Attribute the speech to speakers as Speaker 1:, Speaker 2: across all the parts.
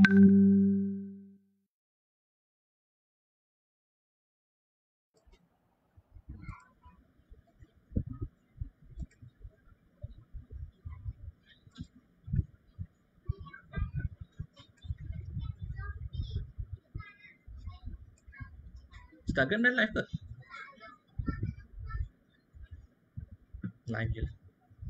Speaker 1: Instagram dah live ke? Live je lah.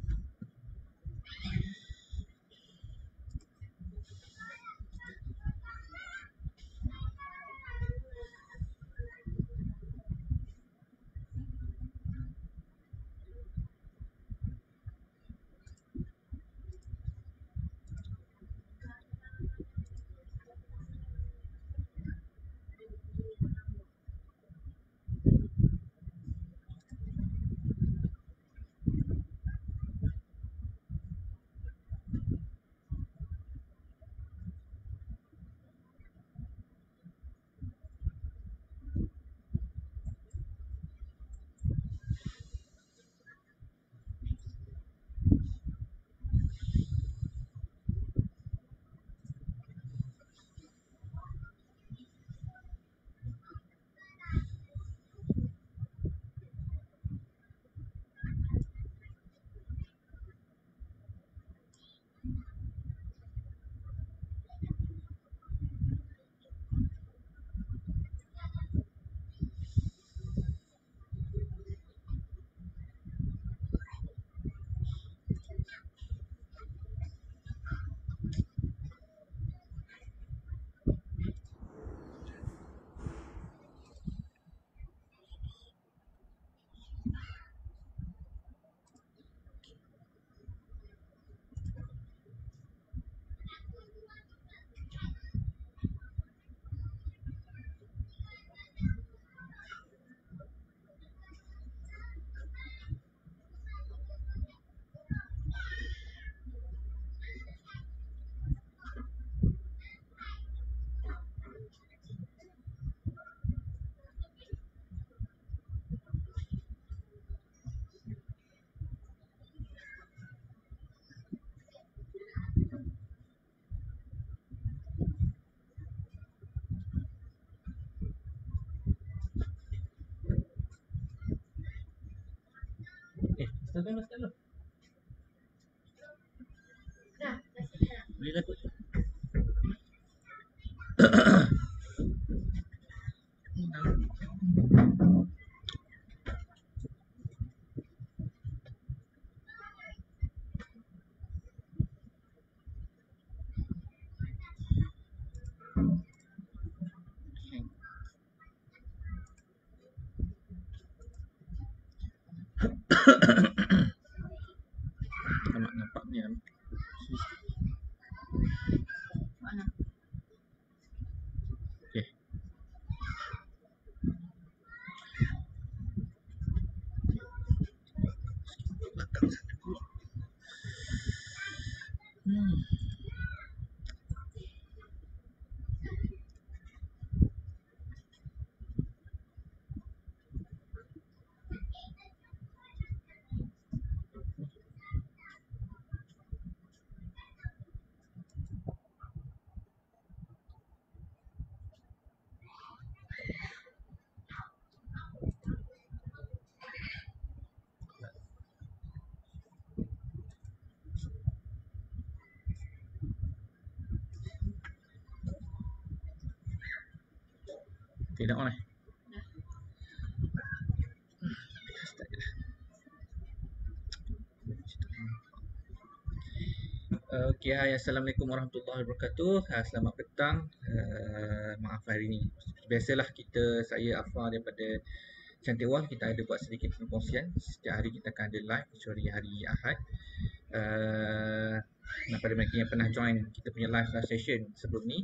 Speaker 1: Instagram dah start belum? Boleh lah kot. Nampak ni lah.
Speaker 2: Mana?
Speaker 1: Okay. Belakang sana pula. Okay, dah on eh? Start je lah. Okay, hai, Assalamualaikum warahmatullahi wabarakatuh. Selamat petang. Maaf hari ni. Biasalah saya Afar daripada Cantik Wall, kita ada buat sedikit perkongsian. Setiap hari kita akan ada live kecuali hari Ahad. Pada mereka yang pernah join kita punya live session sebelum ni,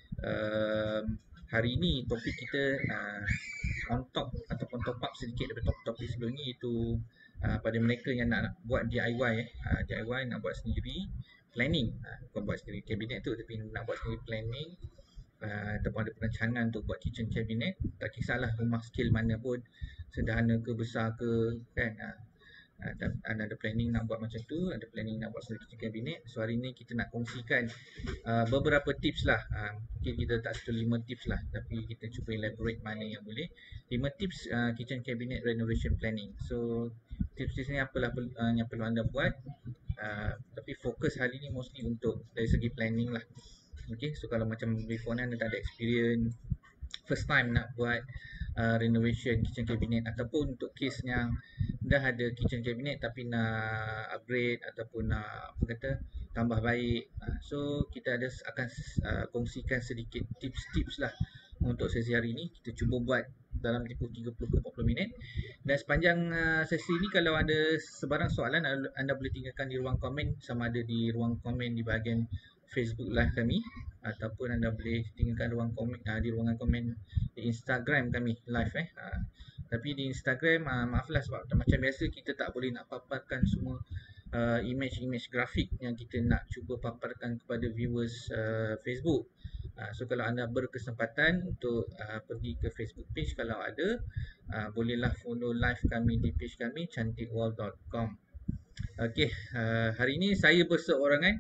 Speaker 1: hari ni topik kita on top ataupun top up sedikit daripada topik sebelum ni, iaitu pada mereka yang nak buat DIY DIY nak buat sendiri planning, bukan buat sendiri kabinet tu, tapi nak buat sendiri planning, ataupun ada perancangan untuk buat kitchen cabinet. Tak kisahlah rumah skil mana pun, sederhana ke besar ke kan, Ada planning nak buat macam tu, ada planning nak buat satu kitchen cabinet. So hari ni kita nak kongsikan beberapa tips lah. Mungkin kita tak satu 5 tips lah, tapi kita cuba elaborate mana yang boleh. 5 tips kitchen cabinet renovation planning. So tips-tips ni apalah yang perlu anda buat. Tapi fokus hari ni mostly untuk dari segi planning lah. Okay, so kalau macam before ni anda tak ada experience, first time nak buat renovation kitchen cabinet, ataupun untuk case yang dah ada kitchen cabinet tapi nak upgrade ataupun nak tambah baik, so kita akan kongsikan sedikit tips-tips lah untuk sesi hari ni. Kita cuba buat dalam tempoh 30 ke 40 minit, dan sepanjang sesi ni kalau ada sebarang soalan anda boleh tinggalkan di ruang komen, sama ada di ruang komen di bahagian Facebook live kami, ataupun anda boleh tinggalkan ruang komen di ruangan komen di Instagram kami live tapi di Instagram maaflah sebab macam biasa kita tak boleh nak paparkan semua image grafik yang kita nak cuba paparkan kepada viewers Facebook. So kalau anda berkesempatan untuk pergi ke Facebook page, kalau ada bolehlah follow live kami di page kami cantikwall.com. Okey, hari ini saya berseorangan.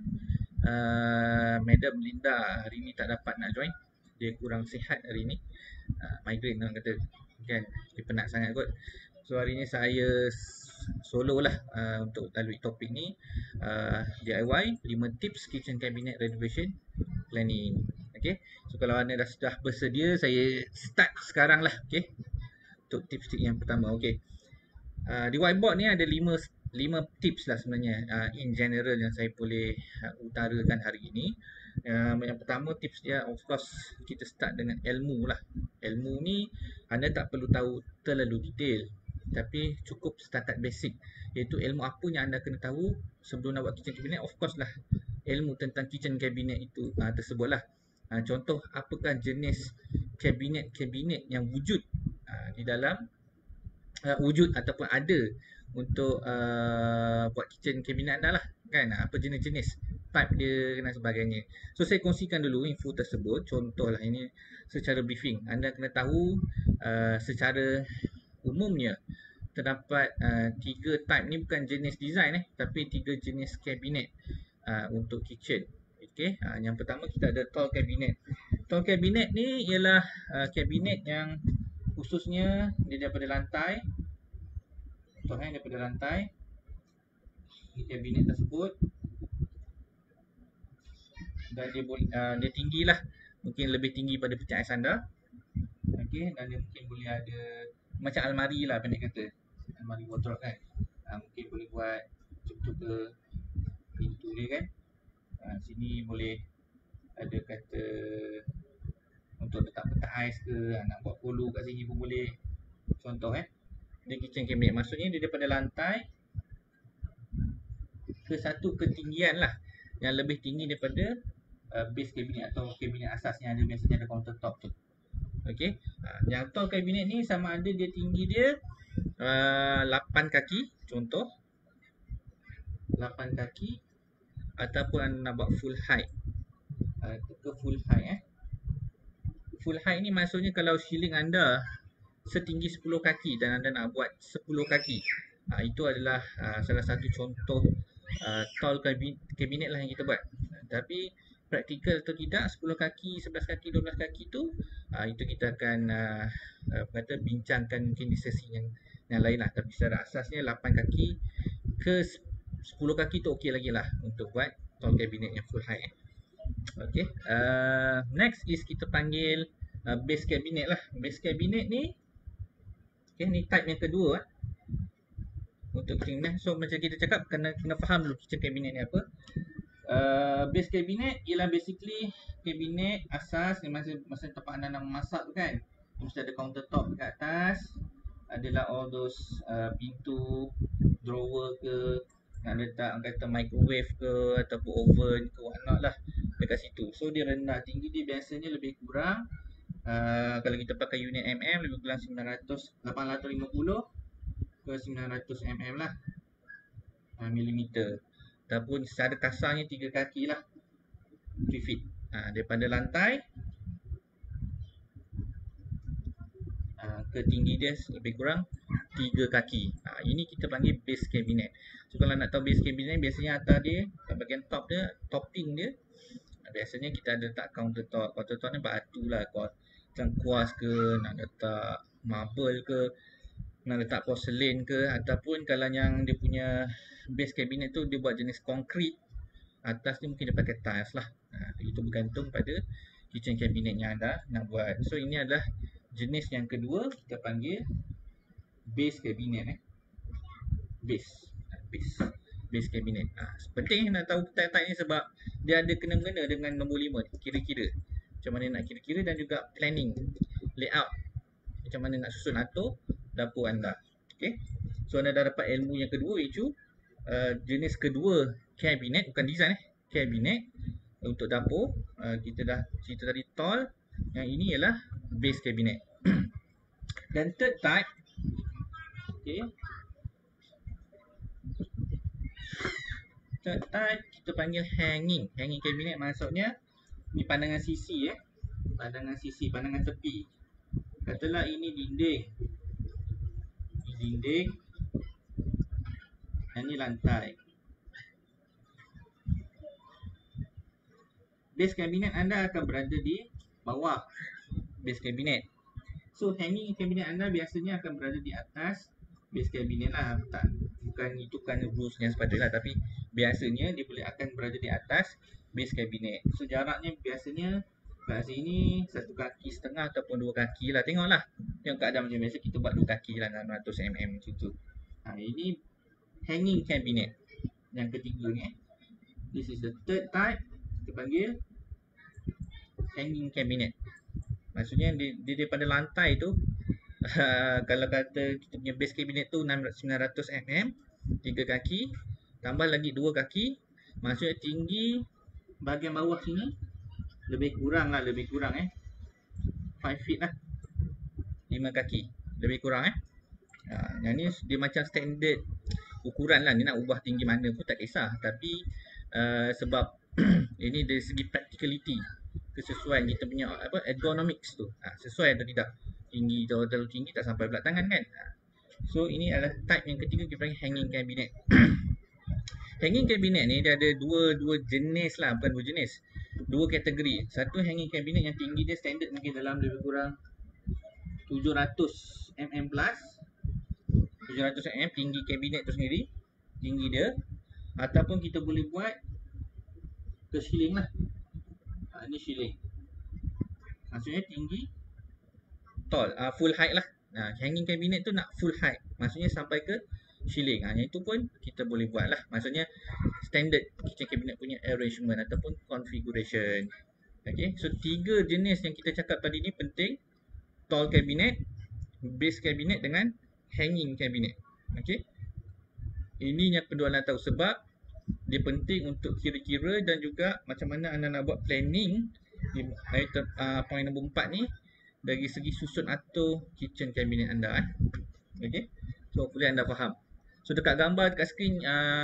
Speaker 1: Madam Linda hari ni tak dapat nak join, dia kurang sihat hari ni, migraine orang kata kan, dia penat sangat kot. So hari ni saya solo lah untuk lalui topik ni, DIY 5 tips kitchen cabinet renovation planning. Okay, so kalau anda dah sudah bersedia, saya start sekarang lah. Okay, untuk tips yang pertama. Okay, di whiteboard ni ada 5 tips lah sebenarnya in general yang saya boleh utarakan hari ini. Yang pertama tips dia, of course kita start dengan ilmu lah. Ilmu ni anda tak perlu tahu terlalu detail, tapi cukup setakat basic, iaitu ilmu apa yang anda kena tahu sebelum nak buat kitchen cabinet. Of course lah ilmu tentang kitchen cabinet itu tersebut lah. Contoh, apakah jenis kabinet yang wujud di dalam wujud ataupun ada untuk buat kitchen cabinet anda lah kan, apa jenis-jenis type dia dan sebagainya. So saya kongsikan dulu info tersebut. Contoh lah, ini secara briefing, anda kena tahu secara umumnya terdapat 3 type ni, bukan jenis design tapi 3 jenis kabinet untuk kitchen. Okay, yang pertama kita ada tall cabinet. Tall cabinet ni ialah kabinet yang khususnya dia daripada lantai. Contoh daripada lantai, kabinet tersebut, dan dia tinggi lah, mungkin lebih tinggi pada pecah ais anda. Okay, dan dia mungkin boleh ada macam almari lah, pendek kata almari wardrobe kan. Mungkin boleh buat macam ke pintu dia kan. Sini boleh ada kata untuk letak pecah ais ke, nak buat polo kat sini pun boleh. Contoh dia kitchen cabinet, maksudnya dia daripada lantai ke satu ketinggian lah, yang lebih tinggi daripada base cabinet atau kabinet asas yang ada biasanya ada countertop tu. Okey, yang tall cabinet ni sama ada dia tinggi dia 8 kaki, contoh 8 kaki, ataupun anda nak buat full height. Ke full height full height ni maksudnya kalau ceiling anda setinggi 10 kaki dan anda nak buat 10 kaki, itu adalah salah satu contoh tall cabinet lah yang kita buat. Tapi praktikal atau tidak, 10 kaki, 11 kaki, 12 kaki tu itu kita akan bincangkan mungkin di sesi yang lain lah. Tapi secara asasnya 8 kaki ke 10 kaki tu okey lagi lah untuk buat tall cabinet yang full height. Okay, next is kita panggil base cabinet lah. Base cabinet ni, okay, ni type yang kedua untuk kitchen cabinet. So macam kita cakap, kena faham dulu kitchen cabinet ni apa. Base cabinet ialah basically kabinet asas yang masa tempat anda nak memasak tu kan, mesti ada countertop dekat atas, adalah all those pintu, drawer ke, nak letak kata microwave ke ataupun oven ke whatnot lah dekat situ. So dia rendah, tinggi dia biasanya lebih kurang kalau kita pakai unit mm, lebih kurang 850 ke 900 mm lah, milimeter. Ataupun secara kasarnya 3 kaki lah, 3 feet daripada lantai ke tinggi dia lebih kurang 3 kaki. Ini kita panggil base cabinet. So kalau nak tahu base cabinet, biasanya atas dia, bahagian top dia, topping dia, biasanya kita ada letak countertop. Countertop ni batu lah, macam kuas ke, nak letak marble ke, nak letak porcelain ke, ataupun kalau yang dia punya base cabinet tu dia buat jenis konkrit, atas ni mungkin dia pakai tiles lah. Itu bergantung pada kitchen cabinet yang anda nak buat. So ini adalah jenis yang kedua, kita panggil base cabinet. Base cabinet. Penting nak tahu type-type ni sebab dia ada kena-mengena dengan nombor 5, kira-kira macam mana nak kira-kira, dan juga planning layout, macam mana nak susun atur dapur anda. Okay, so anda dah dapat ilmu yang kedua, iaitu jenis kedua kabinet, bukan design kabinet untuk dapur. Kita dah cerita tadi tall, yang ini ialah base cabinet. Dan third type, okay, third type kita panggil hanging cabinet. Maksudnya ni pandangan sisi, pandangan sisi, pandangan tepi. Katalah ini dinding, dan ini lantai. Base cabinet anda akan berada di bawah base cabinet. So hanging cabinet anda biasanya akan berada di atas base cabinet lah. Bukan itu kan rulesnya sepatutnya, tapi biasanya dia boleh akan berada di atas base cabinet. So jaraknya biasanya kat sini 1,5 kaki ataupun 2 kaki lah. Tengok keadaan macam biasa kita buat 2 kaki lah, 600 mm macam tu. Ini hanging cabinet yang ketiga ni. This is the third type, kita panggil hanging cabinet. Maksudnya dia daripada lantai tu, kalau kata kita punya base cabinet tu 900 mm, 3 kaki, tambah lagi 2 kaki, maksudnya tinggi bahagian bawah sini lebih kurang 5 feet lah, 5 kaki lebih kurang. Yang ni dia macam standard ukuran lah. Ni nak ubah tinggi mana pun tak kisah, tapi sebab ini dari segi practicality, kesesuaian kita punya ergonomics tu, sesuai atau tidak. Tinggi, terlalu tinggi tak sampai belah tangan kan. So ini adalah type yang ketiga, kita panggil hanging cabinet. Hanging cabinet ni dia ada dua jenis lah, bukan dua jenis, dua kategori. Satu hanging cabinet yang tinggi dia standard mungkin dalam lebih kurang 700 mm plus, 700 mm tinggi kabinet tu sendiri, tinggi dia. Ataupun kita boleh buat ke ceiling lah. Ini ceiling, maksudnya tinggi, tall, full height lah. Hanging cabinet tu nak full height, maksudnya sampai ke ceiling. Yang itu pun kita boleh buat lah. Maksudnya standard kitchen cabinet punya arrangement ataupun configuration. Okay, so 3 jenis yang kita cakap tadi ni penting: tall cabinet, base cabinet dengan hanging cabinet. Okay, ini yang perlu anda tahu sebab dia penting untuk kira-kira dan juga macam mana anda nak buat planning di point nombor 4 ni dari segi susun atur kitchen cabinet anda. Okay, so hopefully anda faham. So dekat gambar dekat skrin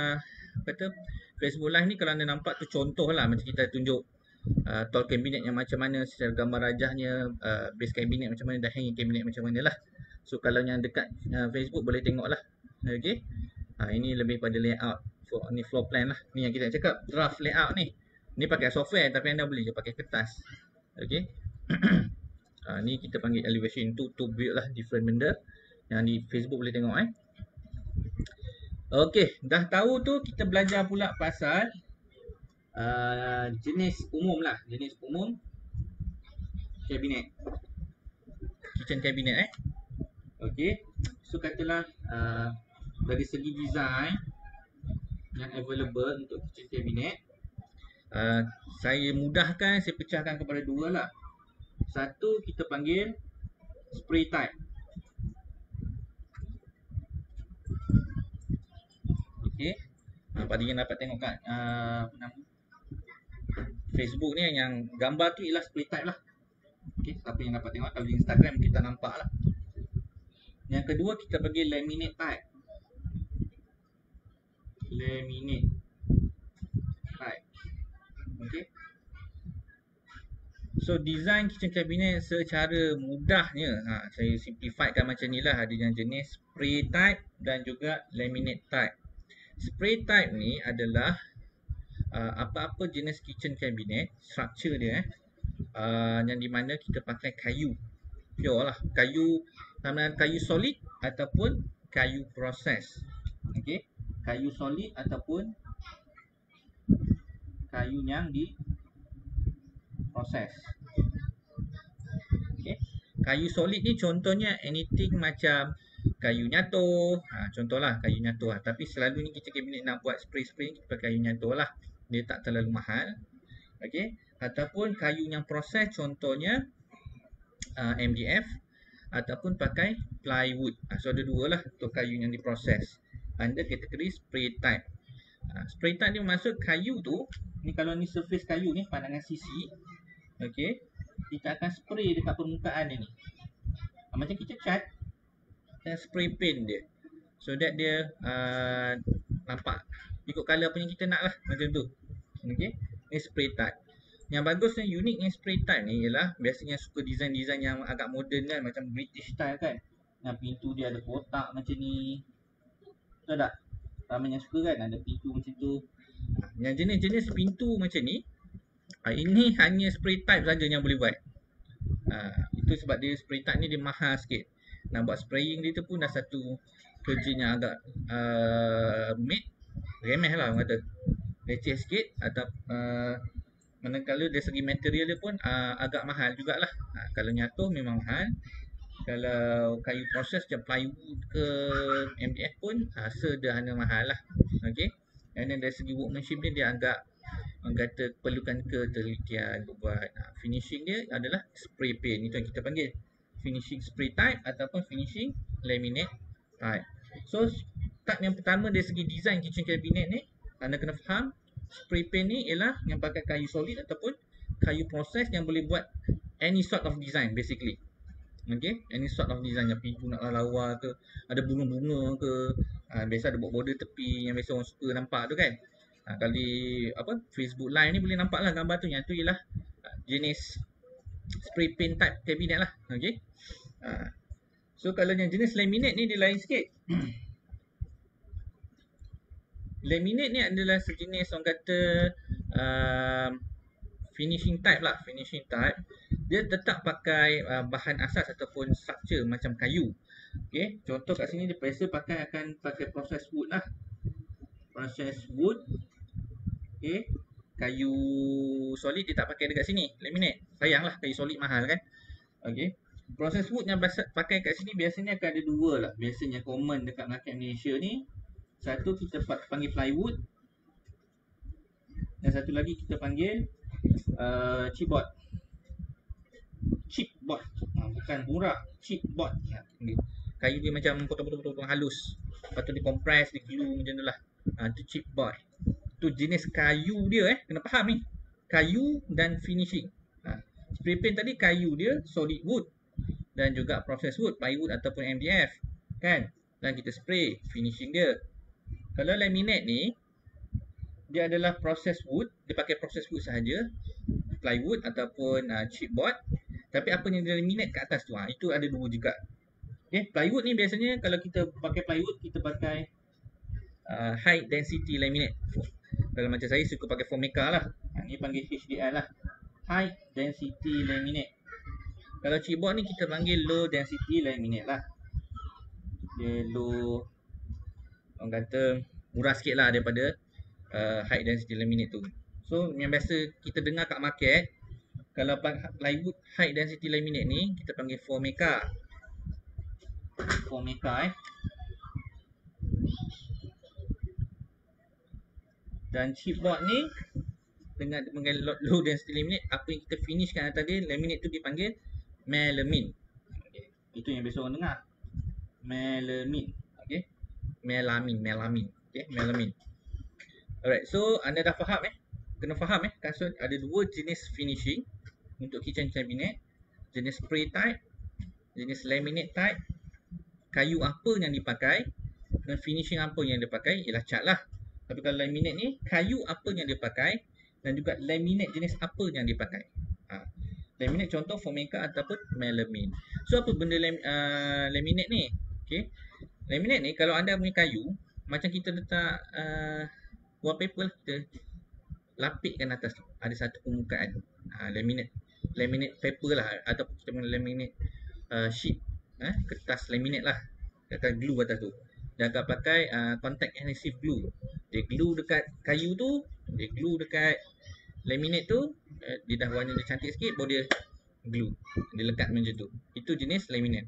Speaker 1: Facebook Live ni, kalau anda nampak tu contoh lah, macam kita tunjuk tall cabinet yang macam mana secara gambar rajahnya, base cabinet macam mana, dan hanging cabinet macam mana lah. So kalau yang dekat Facebook boleh tengok lah. Okay, ini lebih pada layout, ni floor plan lah. Ni yang kita nak cakap draft layout ni. Ni pakai software, tapi anda boleh je pakai kertas. Okay. Ni kita panggil elevation to build lah different benda. Yang di Facebook boleh tengok. Okey, dah tahu tu, kita belajar pula pasal jenis umum lah. Jenis umum kabinet, kitchen cabinet. Okey, so katalah dari segi design yang available untuk kitchen cabinet, saya mudahkan, saya pecahkan kepada dua lah. Satu kita panggil spray type. Okey, pada yang dapat tengok kat Facebook ni, yang gambar tu ialah spray type lah. Okey, siapa yang dapat tengok, kalau di Instagram kita nampak lah. Yang kedua kita panggil laminate type. Laminate type. Okey, So design kitchen cabinet secara mudahnya, saya simplifiedkan macam ni lah. Ada yang jenis spray type dan juga laminate type. Spray type ni adalah apa-apa jenis kitchen cabinet, structure dia yang di mana kita pakai kayu pure lah, kayu sama kayu solid ataupun kayu proses. Okey, kayu solid ataupun kayu yang diproses. Okey, kayu solid ni contohnya anything macam kayu nyato, contohlah kayu nyato lah. Tapi selalu ni kita cabinet nak buat spray-spray kita pakai kayu nyato lah, dia tak terlalu mahal. Okey, ataupun kayu yang proses contohnya MDF ataupun pakai plywood. So ada dua lah untuk kayu yang diproses under kategori spray type. Spray type ni maksud kayu tu ni, kalau ni surface kayu ni pandangan sisi, okey, kita akan spray dekat permukaan dia ni, macam kita cat dan spray paint dia so that dia nampak ikut colour apa yang kita nak lah, macam tu. Okey, ni spray type. Yang bagusnya uniknya spray type ni ialah biasanya suka design-design yang agak moden kan, macam British style kan, yang pintu dia ada kotak macam ni, betul tak? Ramai yang suka kan ada pintu macam tu. Yang jenis-jenis pintu macam ni, ini hanya spray type saja yang boleh buat. Itu sebab dia spray type ni dia mahal sikit. Nak buat spraying dia tu pun dah satu kerjanya agak rumit, remeh lah orang kata, leceh sikit, atau manakala dari segi material dia pun agak mahal jugalah. Kalau nyatu memang mahal. Kalau kayu proses macam plywood ke MDF pun sederhana mahal lah. Okey. Dan dari segi workmanship dia agak orang kata perlukan ketelitian buat. Finishing dia adalah spray paint, itu yang kita panggil finishing spray type ataupun finishing laminate type. So type yang pertama dari segi design kitchen cabinet ni, anda kena faham spray paint ni ialah yang pakai kayu solid ataupun kayu proses yang boleh buat any sort of design basically. Okay, any sort of design, yang pintu nak lawa ke, ada bunga-bunga ke, biasa ada border tepi yang biasa orang suka nampak tu kan. Kalau di Facebook live ni boleh nampak lah gambar tu, yang tu ialah jenis spray paint type cabinet lah. Okay, so kalau yang jenis laminate ni dia lain sikit. Laminate ni adalah sejenis orang kata finishing type lah. Finishing type dia tetap pakai bahan asas ataupun structure macam kayu. Okay, contoh kat sini dia biasa akan pakai process wood lah. Process wood. Okay, kayu solid dia tak pakai dekat sini, laminate. Sayang lah, kayu solid mahal kan. Okay, process wood yang pakai kat sini biasanya akan ada dua lah. Biasanya common dekat market Malaysia ni, satu kita panggil plywood, dan satu lagi kita panggil chipboard. Chipboard, bukan murah, chipboard. Kayu dia macam potong-potong halus, lepas tu dikompres, diglue macam tu lah. Itu chipboard. Tu jenis kayu dia kena faham ni. Kayu dan finishing. Spray paint tadi kayu dia solid wood dan juga process wood, plywood ataupun MDF kan. Dan kita spray finishing dia. Kalau laminate ni dia adalah process wood, dia pakai process wood sahaja, plywood ataupun chipboard. Tapi apa yang dia laminate kat atas tu, itu ada dua juga. Okay, plywood ni biasanya kalau kita pakai plywood, kita pakai high density laminate. Kalau macam saya suka pakai Formica lah. Ni panggil HDL lah, high density laminate. Kalau chipboard ni kita panggil low density laminate lah. Dia low, orang kata murah sikit lah daripada high density laminate tu. So yang biasa kita dengar kat market, kalau plywood high density laminate ni kita panggil Formica. Formica Dan chipboard ni dengan low density laminate, apa yang kita finishkan atas dia, laminate tu dipanggil melamine. Okay, itu yang biasa orang dengar, melamine. Okay, melamine. Okay, melamine. Alright, so anda dah faham kena faham so ada dua jenis finishing untuk kitchen cabinet, jenis spray type, jenis laminate type. Kayu apa yang dipakai dan finishing apa yang dipakai ialah cat lah. Tapi kalau laminate ni, kayu apa yang dipakai dan juga laminate jenis apa yang dipakai. Laminate contoh Formica ataupun melamine. So apa benda laminate ni? Okay. Laminate ni kalau anda punya kayu, macam kita letak wallpaper lah, kita lapikkan atas tu. Ada satu permukaan. Laminate paper lah, ataupun kita panggil laminate sheet. Kertas laminate lah. Kita glue atas tu. Dia akan pakai contact adhesive glue. Dia glue dekat kayu tu, dia glue dekat laminate tu, dia dah warna dia cantik sikit, baru dia glue. Dia lekat macam tu. Itu jenis laminate.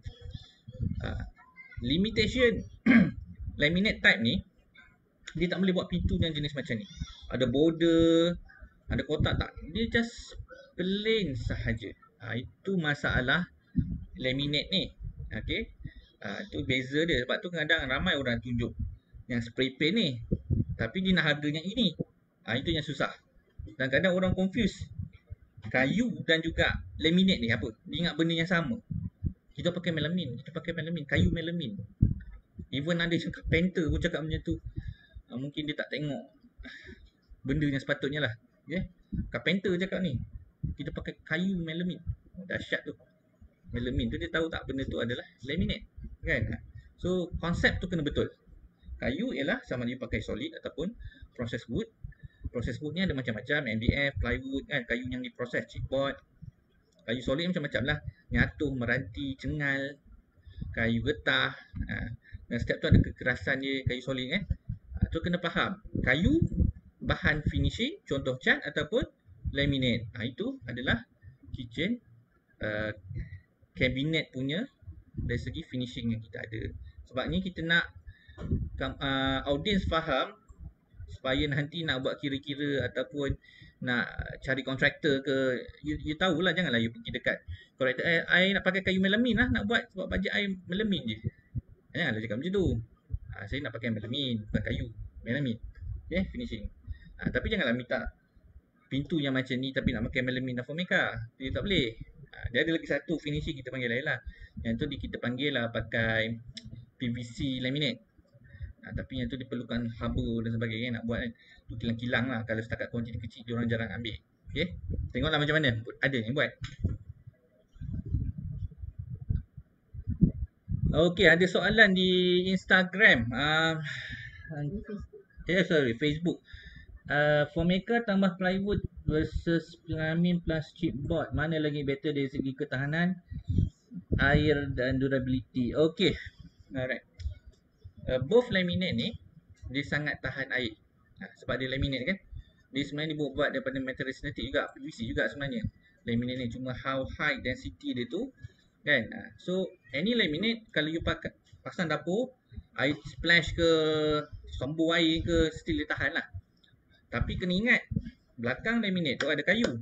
Speaker 1: Limitation laminate type ni, dia tak boleh buat pintu yang jenis macam ni. Ada border, ada kotak tak. Dia just plain sahaja. Itu masalah laminate ni. Okay. Itu beza dia. Sebab tu kadang ramai orang tunjuk yang spray paint ni, tapi dia nak harganya ini. Itu yang susah. Dan kadang orang confuse kayu dan juga laminate ni apa. Dia ingat benda yang sama. Kita pakai melamine, kayu melamine. Even ada yang carpenter pun cakap macam tu. Mungkin dia tak tengok benda yang sepatutnya lah. Okay? Carpenter cakap ni, kita pakai kayu melamine. Dahsyat tu. Melamine tu dia tahu tak benda tu adalah laminate. Kan? So konsep tu kena betul. Kayu ialah sama dia pakai solid ataupun processed wood. Processed wood ni ada macam-macam, MDF, plywood kan, kayu yang diproses, chipboard. Kayu solid macam-macam lah. Nyatuh, meranti, cengal, kayu getah. Dan setiap tu ada kekerasan dia, kayu solid kan. Tu kena faham. Kayu bahan finishing, contoh cat ataupun laminate. Itu adalah kitchen cabinet punya dari segi finishing yang kita ada. Sebab ni kita nak audience faham, supaya nanti nak buat kira-kira ataupun nak cari kontraktor ke, you tahulah, janganlah you pergi dekat kontraktor, I nak pakai kayu melamine lah, nak buat sebab bajet I melamine je. Janganlah cakap macam tu. Saya nak pakai melamine, bukan kayu, melamine. Okay, finishing. Tapi janganlah minta pintu yang macam ni tapi nak pakai melamine dan Formica. Dia tak boleh. Dia ada lagi satu finishing kita panggil lain lah. Yang tu kita panggil lah pakai PVC laminate. Tapi yang tu diperlukan haba dan sebagainya nak buat kan. Tu kilang-kilang lah. Kalau setakat kuantiti kecil, diorang jarang ambil. Okay. Tengoklah macam mana. Ada yang buat. Okay, ada soalan di Instagram. Facebook. Formica tambah plywood versus melamine plus chipboard, mana lagi better dari segi ketahanan air dan durability? Okay. Alright. Both laminate ni dia sangat tahan air. Sebab dia laminate kan. Dia sebenarnya dibuat daripada material sintetik juga, PVC juga sebenarnya. Laminate ni cuma how high density dia tu kan. So any laminate kalau you pakai pasang dapur, air splash ke, sombor air ke, still dia tahan lah. Tapi kena ingat, belakang laminate tu ada kayu.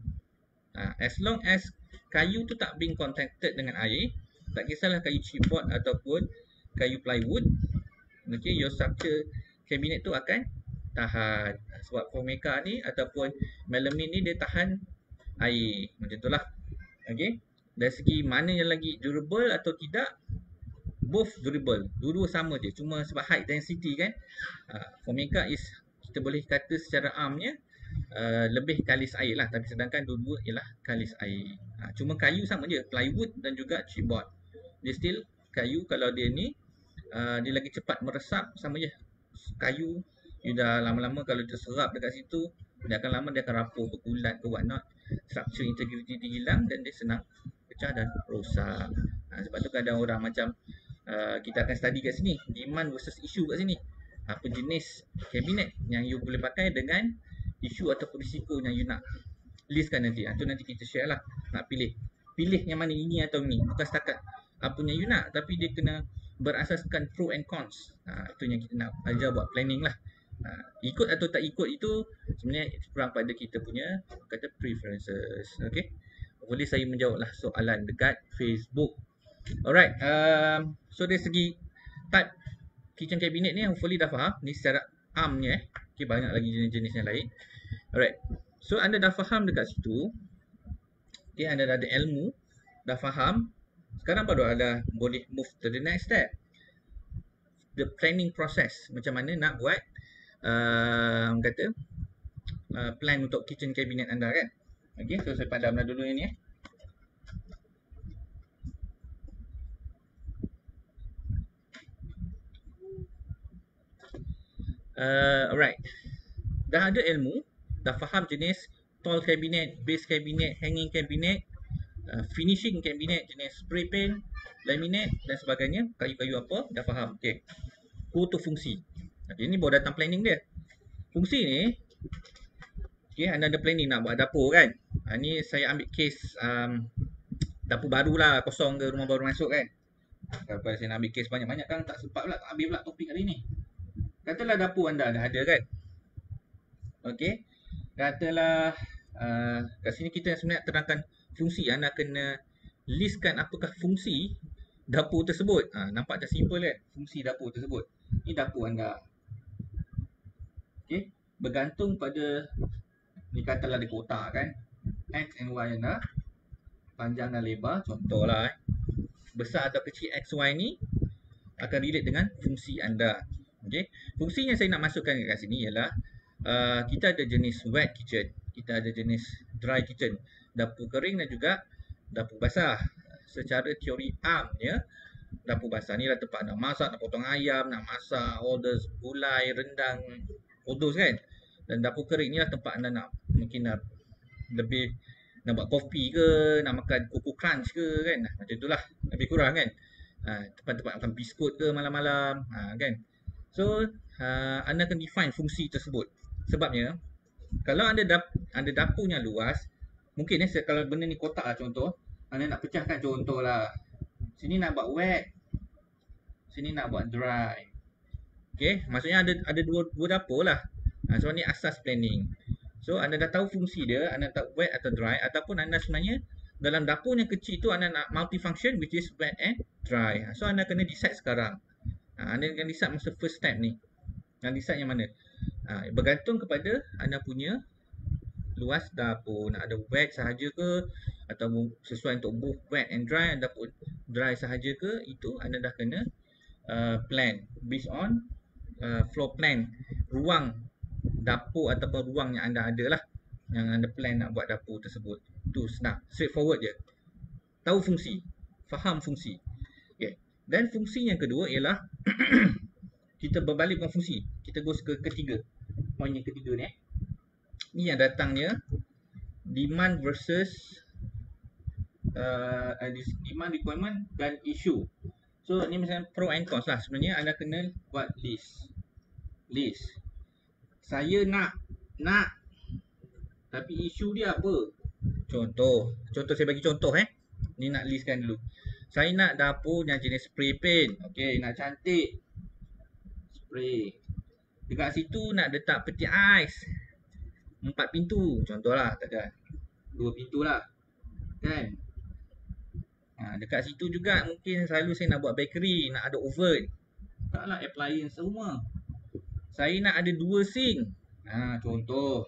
Speaker 1: As long as kayu tu tak being contacted dengan air, tak kisahlah kayu chipboard ataupun kayu plywood, okay, your structure cabinet tu akan tahan. Sebab Formica ni ataupun melamine ni dia tahan air. Macam tu lah. Okay. Dari segi mana yang lagi durable atau tidak, both durable. Dua-dua sama je. Cuma sebab high density kan. Formica is, kita boleh kata secara armnya lebih kalis air lah. Tapi sedangkan dua-dua ialah kalis air. Cuma kayu sama je. Plywood dan juga chipboard. Dia still kayu. Kalau dia ni dia lagi cepat meresap, sama je. Kayu, you dah lama-lama kalau dia serap dekat situ, dia akan lama dia akan rapuh, berkulat ke what not. Structure integrity dia hilang dan dia senang pecah dan rosak. Sebab tu kadang orang macam kita akan study kat sini, demand versus issue kat sini. Apa jenis kabinet yang you boleh pakai dengan isu ataupun risiko yang you nak listkan nanti. Tu nanti kita share lah. Nak pilih yang mana, ini atau ni. Bukan setakat apa yang you nak, tapi dia kena berasaskan pro and cons. Itu yang kita nak ajar buat planning lah. Ikut atau tak ikut itu sebenarnya kurang pada kita punya kata preferences. Okay. Boleh saya menjawablah soalan dekat Facebook. Alright. So dari segi type kitchen cabinet ni hopefully dah faham. Ni secara armnya. Okay, banyak lagi jenis-jenis yang lain. Alright. So anda dah faham dekat situ. Okay, anda dah ada ilmu, dah faham. Sekarang baru anda boleh move to the next step. The planning process. Macam mana nak buat plan untuk kitchen cabinet anda kan. Okay, so saya padamlah dulu ini. Alright. Dah ada ilmu, dah faham jenis tall cabinet, base cabinet, hanging cabinet, finishing cabinet, jenis spray paint, laminate dan sebagainya, kayu-kayu apa, dah faham. Okay. Go to fungsi. Okay, ni baru datang planning dia. Fungsi ni, okay, anda ada planning nak buat dapur kan. Ni saya ambil case dapur baru lah, kosong ke rumah baru masuk kan. Kalau saya nak ambil case banyak-banyak kan tak sempat pula, tak ambil pula topik hari ni. Katalah dapur anda dah ada kan. Okey. Katalah kat sini kita sebenarnya terangkan fungsi. Anda kena listkan apakah fungsi dapur tersebut. Nampak dah simple kan? Fungsi dapur tersebut. Ini dapur anda. Okey. Bergantung pada ni katalah ada kotak kan. X and Y anda. Panjang dan lebar. Contohlah besar atau kecil X, Y ni akan relate dengan fungsi anda. Okey. Fungsi yang saya nak masukkan kat sini ialah kita ada jenis wet kitchen, kita ada jenis dry kitchen, dapur kering dan juga dapur basah. Secara teori amnya, dapur basah ni lah tempat nak masak, nak potong ayam, nak masak, all those gulai, rendang, all those kan. Dan dapur kering ni lah tempat anda nak mungkin nak lebih nak buat kopi ke, nak makan Coco Crunch ke kan. Macam itulah, lebih kurang kan. Tempat-tempat makan biskut ke malam-malam, kan. So, anda akan define fungsi tersebut. Sebabnya, kalau anda dapurnya luas, mungkin kalau benda ni kotak lah contoh, anda nak pecahkan contoh lah. Sini nak buat wet, sini nak buat dry. Okay, maksudnya ada dua dapur lah. Sebab ni asas planning. So, anda dah tahu fungsi dia, anda tahu wet atau dry, ataupun anda sebenarnya dalam dapur yang kecil tu anda nak multifunction which is wet and dry. So, anda kena decide sekarang. Anda akan decide masa first step ni. Anda decide yang mana. Bergantung kepada anda punya luas dapur. Nak ada wet sahaja ke, atau sesuai untuk both wet and dry, dapur dry sahaja ke, itu anda dah kena plan based on floor plan, ruang dapur ataupun ruang yang anda ada lah, yang anda plan nak buat dapur tersebut. Tu senang, straightforward je. Tahu fungsi, faham fungsi. Okay. Dan fungsi yang kedua ialah kita berbalik bukan fungsi, kita go ke ketiga. Poin yang ketiga ni ni yang datangnya demand versus demand, requirement dan issue. So ni misalnya pro and cons lah. Sebenarnya anda kena buat list. Saya nak tapi isu dia apa? Contoh saya bagi contoh ni nak listkan dulu. Saya nak dapur yang jenis spray paint. Okey, nak cantik. Spray. Dekat situ nak letak peti ais 4 pintu. Contohlah, tak ada 2 pintu lah. Kan? Dekat situ juga mungkin selalu saya nak buat bakery, nak ada oven. Taklah appliance semua. Saya nak ada 2 sink. Contoh.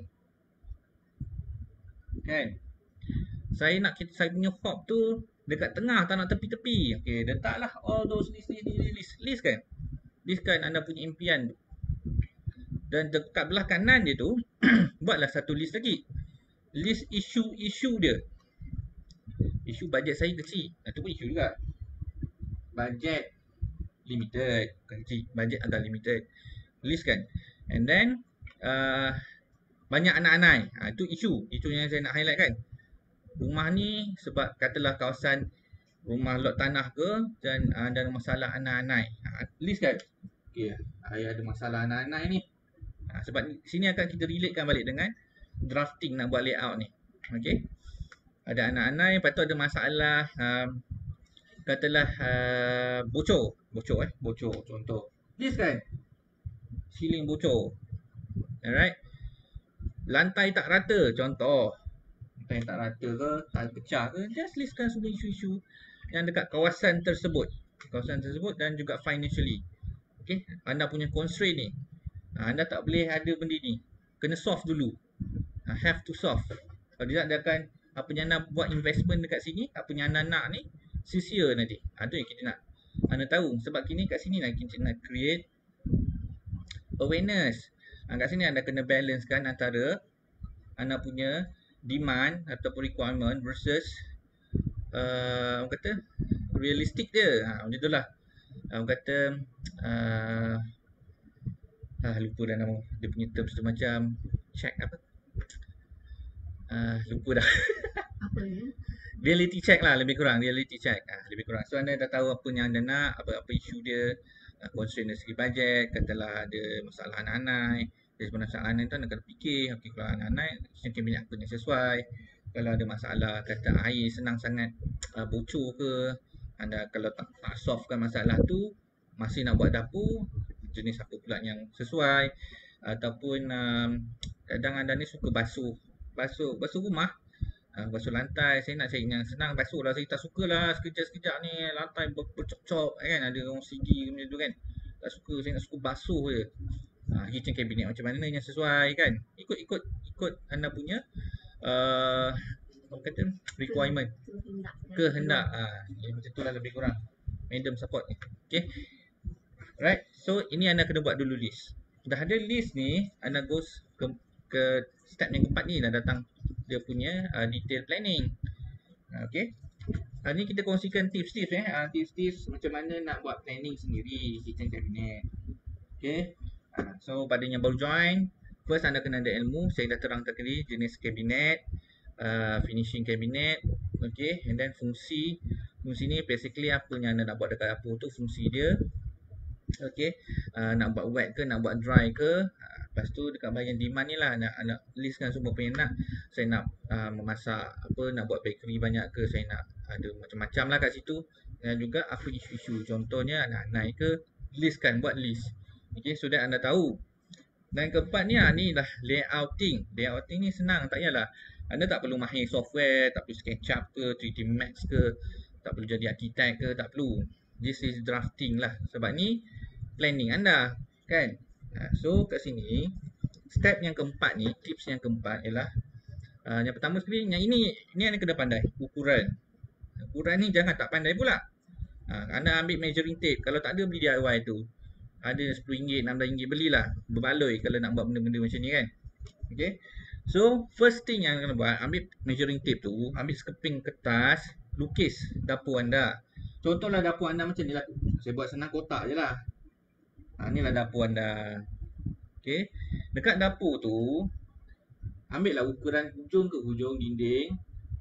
Speaker 1: Kan? Saya punya hob tu dekat tengah, tak nak tepi-tepi. Okey, letaklah all those list kan. Listkan anda punya impian. Dan dekat belah kanan dia tu buatlah satu list lagi. List isu dia. Isu bajet saya kecil. Itu pun isu juga. Bajet limited. Bukan kecil, bajet agak limited. List kan. And then banyak anak-anak. Itu isu. Itu yang saya nak highlight kan. Rumah ni sebab katalah kawasan rumah lot tanah ke, dan ada masalah anak-anak. List kan. Okay, saya ada masalah anak-anak ni. Sebab sini akan kita relatekan balik dengan drafting nak buat layout ni. Okay. Ada anak-anak, lepas tu ada masalah katalah bocor contoh. This kan, ceiling bocor. Alright. Lantai tak rata contoh. Lantai tak rata ke, tile pecah ke, just listkan semua isu-isu yang dekat kawasan tersebut dan juga financially. Okay, anda punya constraint ni, anda tak boleh ada benda ni, kena solve dulu. Have to solve. Kalau tidak, dia akan apa yang anda buat investment dekat sini, apa yang anda nak ni sia-sia nanti. Itu yang kita nak anda tahu. Sebab kini kat sini lah kita nak create awareness. Kat sini anda kena balancekan antara anda punya demand ataupun requirement versus orang kata realistic dia. Macam itulah. Orang kata Lupa dah nama dia punya terms tu, macam check apa, lupa dah.
Speaker 2: Apa ni?
Speaker 1: Reality check lah, lebih kurang reality check, lebih kurang. So anda dah tahu apa yang anda nak, apa isu dia, constraint dari segi bajet. Katalah ada masalah anak-anak, dari segi masalah anak tu anda kena fikir, okey, kalau anak-anak kitchen cabinet apa yang sesuai. Kalau ada masalah kata air senang sangat bocor ke, anda kalau tak solvekan masalah tu, masih nak buat dapur, jenis apa pula yang sesuai. Ataupun kadang anda ni suka basuh rumah, basuh lantai. Saya nak cari yang senang basuh lah. Saya tak suka lah sekejap-sekejap ni lantai bercocok kan. Ada orang sigi macam tu kan. Tak suka. Saya nak suka basuh je. Kitchen cabinet macam mana yang sesuai kan. Ikut anda punya apa kata, requirement, kehendak. Macam tu lah lebih kurang. Madam support ni. Okay. Right. So ini anda kena buat dulu list. Dah ada list ni, anda goes ke step yang keempat ni, dah datang dia punya detail planning. Okay. Hari ni kita kongsikan tips-tips tips-tips macam mana nak buat planning sendiri kitchen cabinet. Okay. So pada yang baru join, first anda kena ada ilmu. Saya dah terangkan tadi jenis kabinet, finishing cabinet, okay, and then fungsi ni basically apa yang anda nak buat dekat dapur tu, fungsi dia. Okay, nak buat wet ke, nak buat dry ke. Lepas tu dekat bahagian demand ni lah, nak listkan semua apa yang nak. Saya nak memasak apa, nak buat bakery banyak ke, saya nak ada macam-macam lah kat situ. Dan juga apa isu-isu, contohnya nak naik ke, listkan, buat list. Okay, so that anda tahu. Dan keempat ni, ni lah layouting. Layouting ni senang, tak payahlah. Anda tak perlu mahir software, tak perlu SketchUp ke, 3D Max ke, tak perlu jadi arkitek ke, tak perlu. This is drafting lah. Sebab ni planning anda kan. So kat sini step yang keempat ni, tips yang keempat ialah yang pertama sekali, yang ini anda kena pandai ukuran. Ukuran ni jangan tak pandai pula. Anda ambil measuring tape. Kalau tak ada, beli DIY tu. Ada RM10, RM16, belilah. Berbaloi kalau nak buat benda-benda macam ni kan. Okay. So first thing yang kena buat, ambil measuring tape tu, ambil sekeping kertas, lukis dapur anda. Contohlah dapur anda macam ni lah. Saya buat senang, kotak je lah. Inilah dapur anda. Okay. Dekat dapur tu, ambil lah ukuran hujung ke hujung dinding.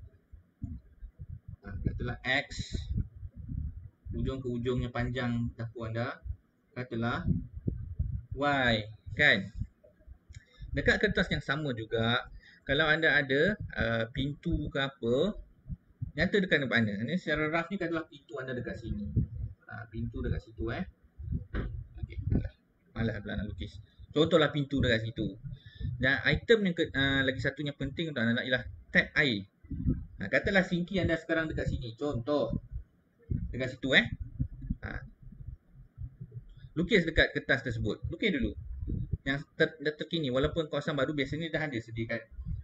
Speaker 1: Katalah X. Hujung ke hujungnya panjang dapur anda. Katalah Y. Kan? Dekat kertas yang sama juga, kalau anda ada pintu ke apa, nyata dekat mana. Ini secara rough ni katalah pintu anda dekat sini. Pintu dekat situ Okay. Malah pula nak lukis. Contohlah pintu dekat situ. Dan item yang lagi satunya penting untuk anda nak ialah tap air. Katalah sinki anda sekarang dekat sini. Contoh. Dekat situ lukis dekat kertas tersebut. Lukis dulu. Yang terkini. Walaupun kawasan baru biasanya dah ada sediakan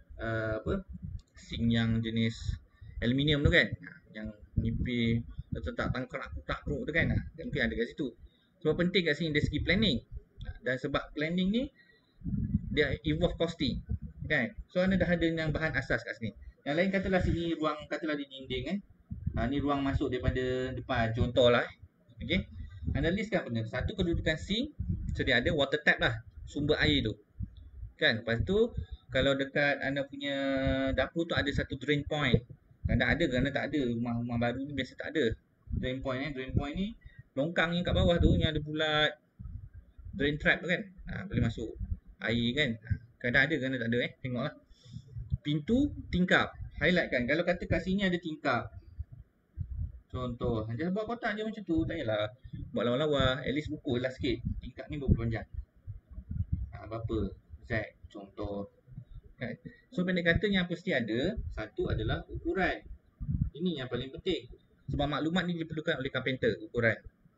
Speaker 1: sink yang jenis aluminium tu kan. Yang nipis letak tangkrak tu kan. Mungkin ada kat situ. Sebab penting kat sini dari segi planning. Dan sebab planning ni dia involve costing kan. So anda dah ada yang bahan asas kat sini. Yang lain katalah sini ruang, katalah di dinding ni ruang masuk daripada depan, contohlah. Okay. Anda listkan benda. Satu, kedudukan sink, sedia ada water tap lah, sumber air tu kan. Lepas tu kalau dekat anda punya dapur tu ada satu drain point. Anda ada ke anda tak ada? Rumah-rumah baru ni biasa tak ada drain point. Drain point ni longkang yang kat bawah tu yang ada bulat, drain trap tu kan. Boleh masuk air kan. Kadang ada, kadang tak ada tengoklah. Pintu tingkap, highlight kan. Kalau kata kat sini ada tingkap, contoh, jangan buat kotak je macam tu. Tak payahlah buat lawa-lawa. At least ukur lah sikit. Tingkap ni berapa panjang, berapa Z, contoh kan. So pendek katanya apa mesti ada. Satu adalah ukuran. Ini yang paling penting. Sebab maklumat ni diperlukan oleh carpenter, ukuran.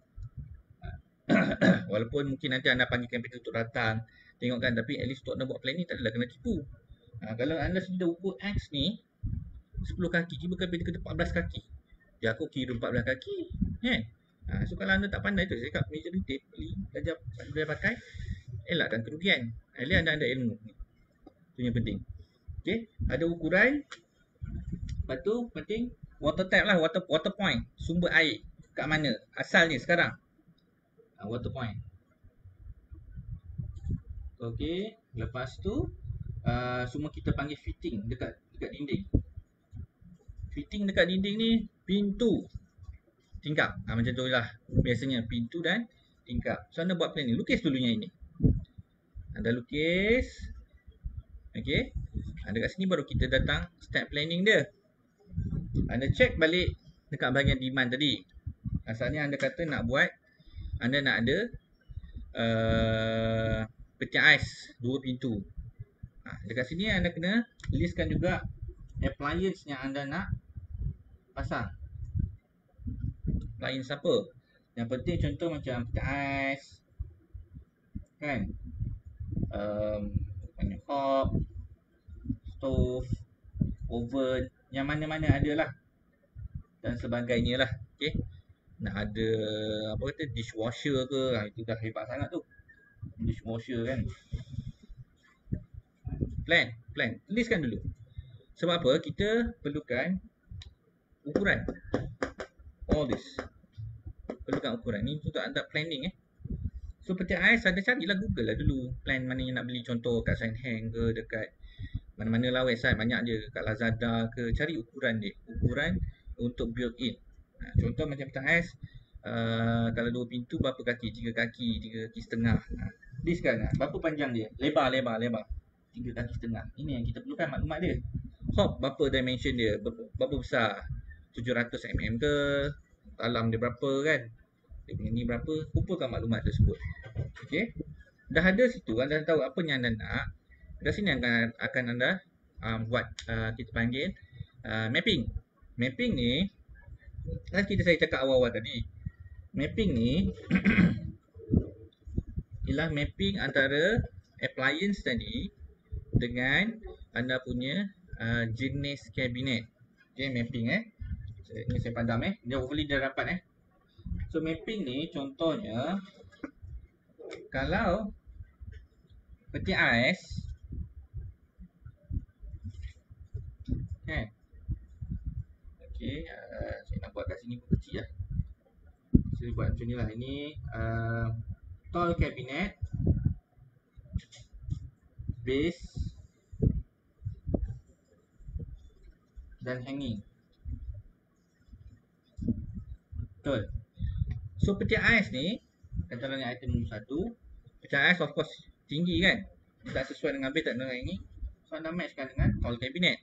Speaker 1: Walaupun mungkin nanti anda panggil carpenter untuk datang tengokkan, tapi at least untuk anda buat planning tak adalah kena tipu. Kalau anda sudah ukur X ni 10 kaki, tiba carpenter kata 14 kaki, dia aku kira 14 kaki kan. So kalau anda tak pandai tu, saya cakap measuring tape, beli, belajar pakai, elakkan kerugian. At least anda ada ilmu. Itu yang penting. Okay, ada ukuran. Lepas tu penting water tap lah, water point, sumber air kat mana asalnya sekarang. Water point. Okey, lepas tu semua kita panggil fitting dekat dinding. Fitting dekat dinding ni pintu, tingkap. Macam tu lah biasanya, pintu dan tingkap. So anda buat planning, lukis dulunya ini. Anda lukis. Okey. Dekat sini baru kita datang start planning dia. Anda check balik dekat bahagian demand tadi. Asalnya anda kata nak buat, anda nak ada peti ais 2 pintu. Dekat sini anda kena listkan juga appliance yang anda nak pasang. Appliance apa? Yang penting contoh macam peti ais, kan? Hob, stove, oven, yang mana-mana ada lah, dan sebagainya lah. Okay. Nak ada apa kata dishwasher ke, itu dah hebat sangat tu, dishwasher kan. Plan, listkan dulu. Sebab apa? Kita perlukan ukuran. All this perlukan ukuran. Ni untuk anda planning So peti ais ada carilah Google lah dulu plan mana yang nak beli, contoh kat Secondhand ke, dekat mana-mana lah website banyak je, kat Lazada ke, cari ukuran dia, ukuran untuk build in. Contoh macam peti ais, kalau 2 pintu berapa kaki? 3 kaki, 3 kaki setengah. Listkan berapa panjang dia, lebar 3 kaki setengah. Ini yang kita perlukan maklumat dia. Hob berapa dimension dia, berapa besar, 700 mm ke, dalam dia berapa kan, dia punya ni berapa, kumpulkan maklumat tersebut. Okey, dah ada situ, anda tahu apa yang anda nak. Dari sini akan anda buat kita panggil mapping. Mapping ni kan saya cakap awal-awal tadi. Mapping ni ialah mapping antara appliance tadi dengan anda punya jenis kabinet. Okey, mapping ini saya padam dia overlay dah dapat So mapping ni contohnya, kalau peti ais kan. Okey, saya nak buat kat sini pun kecil lah. Saya buat macam ni lah. Ini tall cabinet, base dan hanging. Betul. So peti ais ni, katakanlah item nombor 1, peti ais of course tinggi kan, tak sesuai dengan base, tak dengan hanging. So anda matchkan dengan tall cabinet.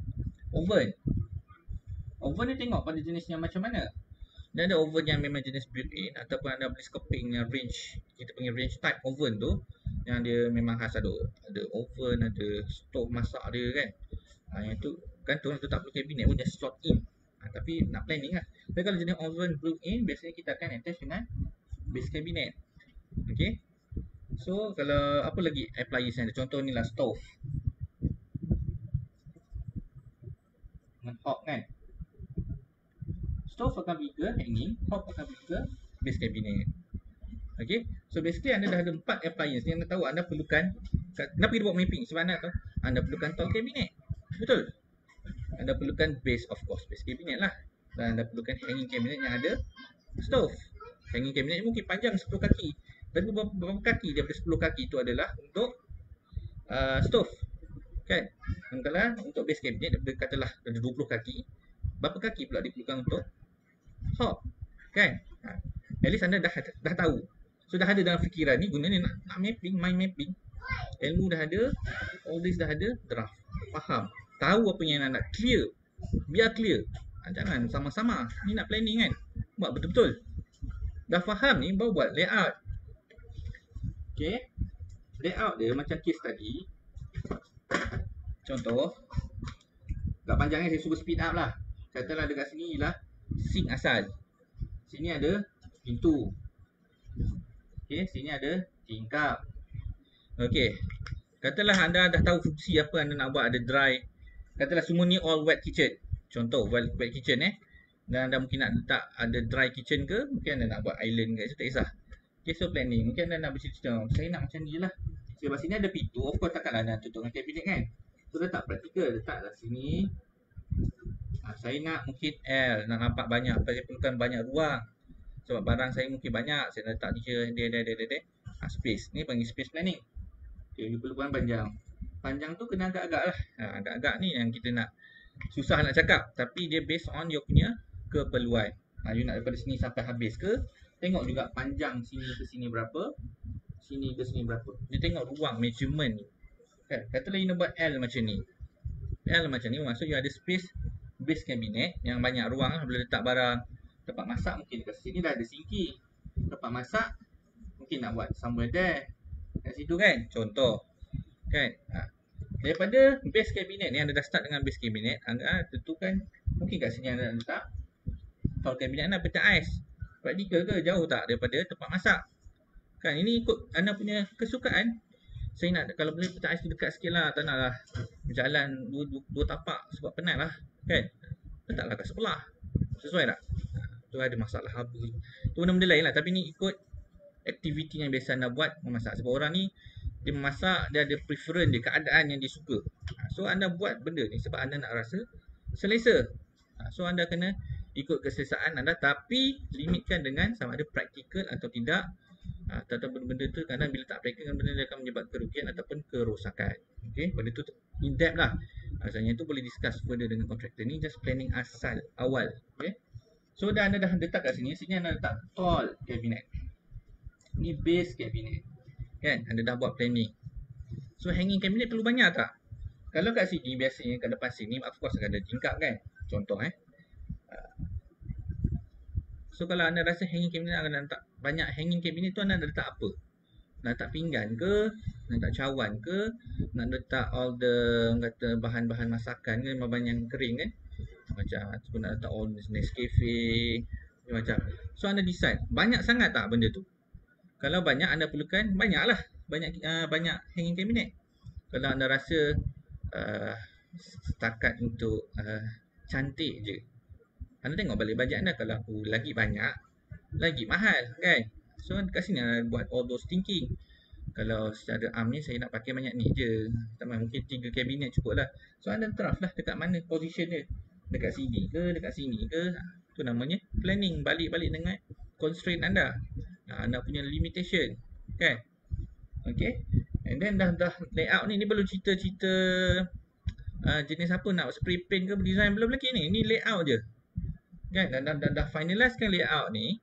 Speaker 1: Oven ni tengok pada jenisnya macam mana. Dan ada oven yang memang jenis built-in, ataupun anda beli scoping yang range, kita panggil range type oven tu, yang dia memang khas, ada oven, ada stove masak dia kan. Yang tu kan tu tak perlu cabinet pun, just slot in. Tapi nak planning lah. Tapi kalau jenis oven built-in, biasanya kita akan attach dengan base cabinet. Okay. So kalau apa lagi appliance yang ada, contoh ni lah stove dengan hob kan. Stove akan bigger hanging, hob akan bigger base cabinet. Okay. So basically anda dah ada 4 appliance ni. Anda tahu anda perlukan, kenapa kita buat mapping? Sebab anda tahu anda perlukan tall cabinet. Betul. Anda perlukan base, of course base cabinet lah. Dan anda perlukan hanging cabinet yang ada stove. Hanging cabinet ni mungkin panjang 10 kaki, tapi berapa kaki daripada 10 kaki itu adalah untuk stove kan. Dan kalau untuk base cabinet, katalah ada 20 kaki, berapa kaki pula diperlukan untuk hob kan. At least anda dah tahu. So dah ada dalam fikiran ni, guna ni nak mapping, mind mapping. Ilmu dah ada, all this dah ada, draft, faham, tahu apa yang anda nak, clear, biar clear. Jangan sama-sama ni nak planning kan, buat betul-betul. Dah faham ni baru buat layout. Okay, layout dia macam case tadi. Contoh, tak panjang saya suruh speed up lah. Katalah dekat sini ialah sink asal, sini ada pintu, okay, sini ada tingkap. Okay, katalah anda dah tahu fungsi apa anda nak buat. Ada dry, katalah semua ni all wet kitchen, contoh wet kitchen dan anda mungkin nak letak ada dry kitchen ke, mungkin anda nak buat island ke, so tak kisah. Okay, so planning, mungkin anda nak bercerita, saya nak macam ni lah. Sebab sini ada pintu, of course takkanlah anda tutup dengan kabinet kan. So letak praktikal, letaklah sini. Saya nak mungkin L, nak nampak banyak, saya perlukan banyak ruang. Sebab barang saya mungkin banyak, saya letak dia space. Ni panggil space planning. Okay, you perlukan panjang. Panjang tu kena agak-agak lah. Agak-agak ni yang kita nak susah nak cakap. Tapi dia based on you punya keperluan. You nak daripada sini sampai habis ke? Tengok juga panjang sini ke sini berapa. Sini ke sini berapa. Dia tengok ruang measurement ni. Kan? Katalah you nak buat L macam ni. L macam ni maksud you ada space base cabinet yang banyak ruang lah. Boleh letak barang. Tempat masak mungkin dekat sini dah ada sinki. Tempat masak mungkin nak buat somewhere there. Kat situ kan. Contoh. Kan. Daripada base cabinet ni anda dah start dengan base cabinet. Anda tentukan mungkin kat sini anda letak. Kalau cabinet anda peta ais. Praktikal ke? Jauh tak daripada tempat masak? Kan ini ikut anda punya kesukaan. Saya nak kalau boleh peta ais tu dekat sikit lah. Tak nak lah berjalan dua tapak sebab penat lah. Kan? Letaklah kat sebelah. Sesuai tak? Tu ada masalah apa. Tu benda-benda lain lah. Tapi ni ikut aktiviti yang biasa anda buat memasak. Sebab orang ni dia memasak, dia ada preference dia, keadaan yang dia suka. So anda buat benda ni sebab anda nak rasa selesa. So anda kena ikut keselesaan anda, tapi limitkan dengan sama ada praktikal atau tidak. Atau benda-benda tu kadang bila tak praktikal, benda dia akan menyebabkan kerugian ataupun kerosakan. Okay, benda tu in depth lah. Asalnya tu boleh discuss further dengan kontraktor. Ni just planning asal awal. Okay, so dah anda dah letak kat sini. Sini anda letak tall cabinet. Ni base cabinet. Kan, anda dah buat planning. So hanging cabinet perlu banyak tak? Kalau kat sini biasanya kat depan sini of course akan ada tingkap kan. Contoh So kalau anda rasa hanging cabinet anda letak banyak hanging cabinet tu anda nak letak apa? Nak letak pinggan ke? Nak letak cawan ke? Nak letak all the kata bahan-bahan masakan ke? Bahan yang kering kan? Macam ataupun nak letak all Nescafe macam. So anda decide. Banyak sangat tak benda tu? Kalau banyak anda perlukan banyaklah. Banyak hanging cabinet. Kalau anda rasa setakat untuk cantik je, anda tengok balik bajet anda. Kalau aku lagi banyak, lagi mahal kan. So kat sini anda buat all those thinking. Kalau secara arm ni saya nak pakai banyak ni je, mungkin 3 kabinet cukup lah. So anda draft lah dekat mana position dia. Dekat sini ke, dekat sini ke. Tu namanya planning. Balik-balik dengan constraint anda. Anda punya limitation kan. Okay. And then dah layout ni belum cerita-cerita jenis apa nak spray paint ke design belum lagi ni. Ni layout je. Kan dah finalizekan layout ni.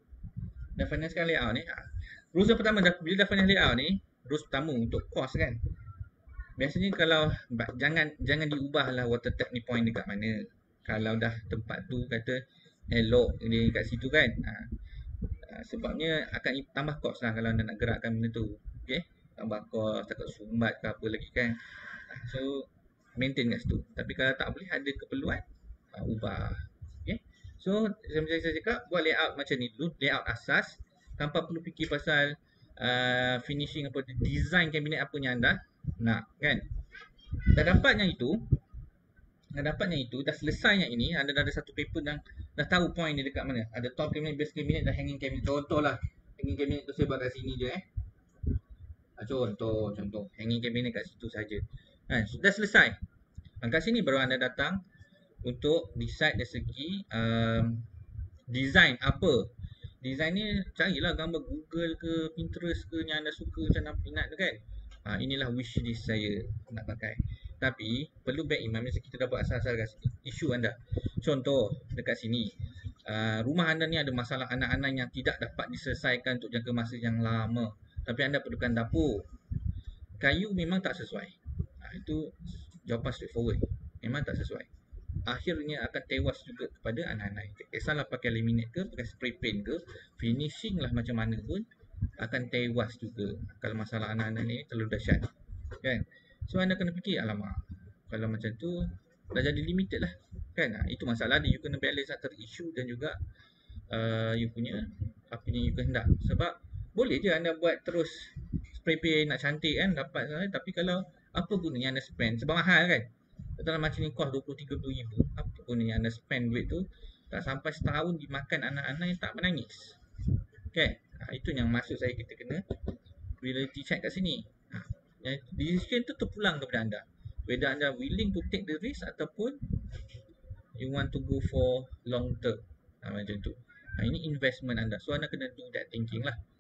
Speaker 1: Rules yang pertama bila dah finalize layout ni, rules pertama untuk cost kan. Biasanya kalau jangan diubahlah water tap ni point dekat mana. Kalau dah tempat tu kata elok dia kat situ kan. Sebabnya akan tambah cost lah kalau anda nak gerakkan benda tu. Okey, tambah cost, takut sumbat ke apa lagi kan. So maintain kat situ. Tapi kalau tak boleh ada keperluan, ubah. Okey. So macam saya cakap, buat layout macam ni dulu, layout asas tanpa perlu fikir pasal finishing apa design kabinet apa yang anda nak kan. Dah dapatnya itu, dah selesainya ini, anda dah ada satu paper dah tahu point dia dekat mana. Ada top cabinet, base cabinet dan hanging cabinet. Contoh lah, hanging cabinet tu saya buat kat sini je Contoh hanging cabinet kat situ saja. Sudah selesai. Kat sini baru anda datang untuk decide dari segi design apa. Design ni carilah gambar Google ke Pinterest ke yang anda suka, macam anda minat tu kan. Inilah wish list saya nak pakai. Tapi perlu back in mind masa kita dah buat asal-asal kat sini, isu anda. Contoh dekat sini, rumah anda ni ada masalah anak-anak yang tidak dapat diselesaikan untuk jangka masa yang lama. Tapi anda perlukan dapur. Kayu memang tak sesuai. Itu jawapan straightforward. Memang tak sesuai. Akhirnya akan tewas juga kepada anak-anak. Tak kisahlah pakai laminate ke, pakai spray paint ke, finishing lah macam mana pun akan tewas juga kalau masalah anak-anak ni terlalu dahsyat kan. So anda kena fikir, alamak, kalau macam tu dah jadi limited lah kan. Itu masalah dia. You kena balance antara isu dan juga you punya apa yang you kehendak. Sebab boleh je anda buat terus spray paint nak cantik kan, dapat kan, tapi kalau apa gunanya anda spend sebab mahal kan. Dalam macam ni cost 20-30 ribu, apa gunanya anda spend duit tu tak sampai setahun dimakan anak-anak yang tak menangis kan. Itu yang maksud saya kita kena reality check kat sini. Decision tu terpulang kepada anda, whether anda willing to take the risk ataupun you want to go for long term. Macam tu. Ini investment anda, so anda kena do that thinking lah.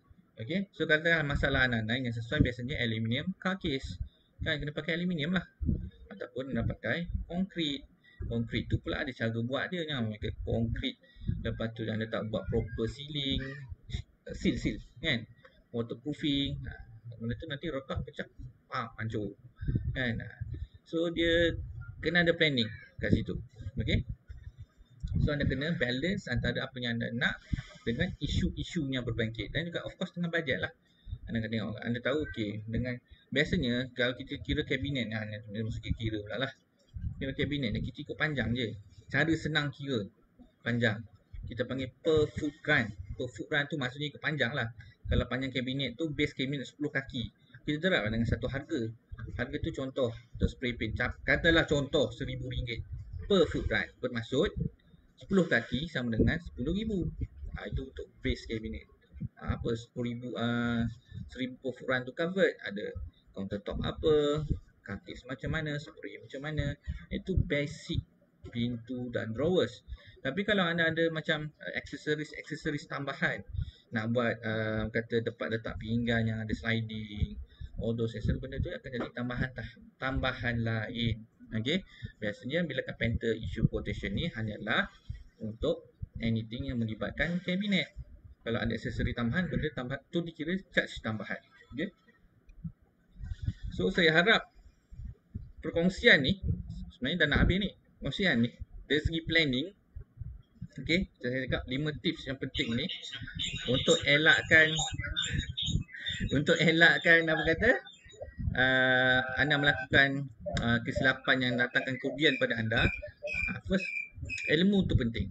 Speaker 1: Okay, so katakan masalah anak-anak yang sesuai biasanya aluminium carcase. Kan kena pakai aluminium lah. Ataupun nak pakai konkrit. Konkrit tu pula ada cara buat dia, jangan pakai konkrit lepas tu anda tak buat proper sealing, seal kan, waterproofing. Benda tu nanti rotak pecah, hancur kan. So dia kena ada planning kat situ. Okay, so anda kena balance antara apa yang anda nak dengan isu-isu yang berbangkit, dan juga of course dengan bajet lah. Anda kena tengok, anda tahu okay, dengan biasanya kalau kita kira kabinet, mesti kira pula lah. Kira kabinet ni kita ikut panjang je. Cara senang kira panjang, kita panggil per foot run. Per foot run tu maksudnya ikut panjang lah. Kalau panjang kabinet tu, base kabinet 10 kaki, kita terap dengan satu harga. Harga tu contoh untuk spray paint, katalah contoh RM1,000 per foot run, bermaksud 10 kaki sama dengan RM10,000. Itu untuk base kabinet. Apa 10,000, 1,000 per foot run tu covered, ada countertop apa, carcase macam mana, spray macam mana. Itu basic pintu dan drawers. Tapi kalau anda ada macam aksesoris tambahan, nak buat kata tempat letak pinggan yang ada sliding, all those accessories, benda tu akan jadi tambahan lain. Okay, biasanya bila carpenter issue quotation ni hanyalah untuk anything yang melibatkan kabinet. Kalau ada aksesori tambahan, benda tambahan tu dikira charge tambahan. Okay, so saya harap perkongsian ni sebenarnya dah nak habis ni. Perkongsian ni dari segi planning, okay, saya cakap 5 tips yang penting ni untuk elakkan apa kata, anda melakukan kesilapan yang datangkan kerugian pada anda. First, ilmu tu penting.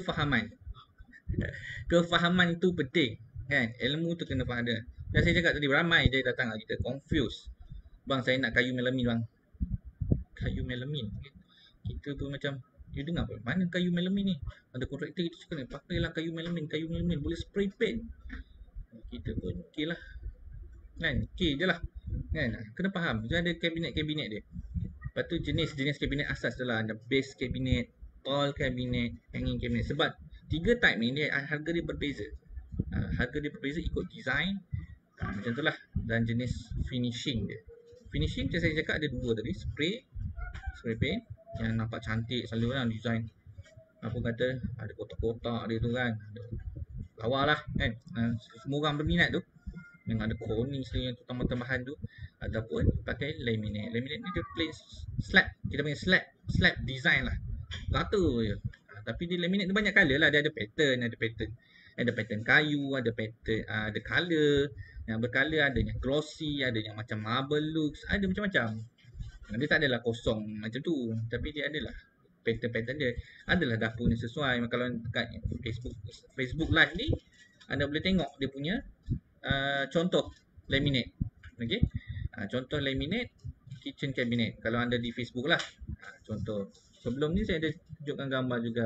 Speaker 1: Kefahaman tu penting kan. Ilmu tu kena faham dia. Dan saya cakap tadi, ramai dia datang kita confuse. Bang, saya nak kayu melamin bang. Kayu melamin. Kita pun macam, you dengar apa? Mana kayu melamin ni? Ada kontraktor kita cakap, pakailah kayu melamin boleh spray paint. Kita pun okey lah kan, okey je lah kan. Kena faham, dia ada kabinet-kabinet dia. Lepas tu jenis kabinet asas tu lah. Ada base kabinet, tall kabinet, hanging kabinet. Sebab 3 type ni dia harga dia berbeza. Harga dia berbeza ikut design, macam tu lah. Dan jenis finishing dia. Finishing macam saya cakap ada 2 tadi, spray paint yang nampak cantik selalu lah design. Apa kata, ada kotak-kotak dia tu kan, lawa lah kan. Semua orang berminat tu, yang ada cornice yang tambahan tu. Ataupun pakai laminate. Laminate ni dia plain slab, kita panggil slab design lah, rata je. Tapi dia laminate tu banyak colour lah. Dia ada pattern kayu, ada pattern, ada colour yang bercolour, ada yang glossy, ada yang macam marble looks, ada macam-macam. Dia tak adalah kosong macam tu, tapi dia adalah pattern dia. Adalah dapur ni sesuai. Kalau kat Facebook live ni, anda boleh tengok dia punya contoh laminate. Okay, contoh laminate kitchen cabinet kalau anda di Facebook lah. Contoh sebelum ni saya ada tunjukkan gambar juga.